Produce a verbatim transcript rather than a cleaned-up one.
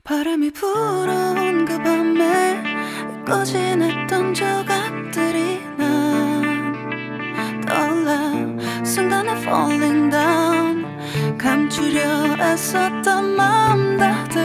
바람이 불어온 그 밤에 잊고 지냈던 조각들이 난 떠올라. 순간에 falling down, 감추려 애썼던 마음 다